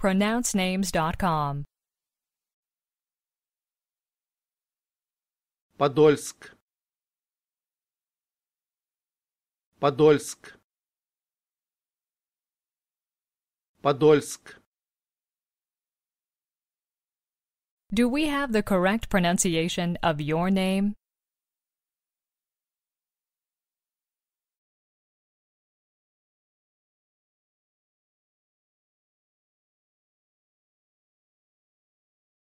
pronouncenames.com. Подольск. Подольск. Подольск. Do we have the correct pronunciation of your name?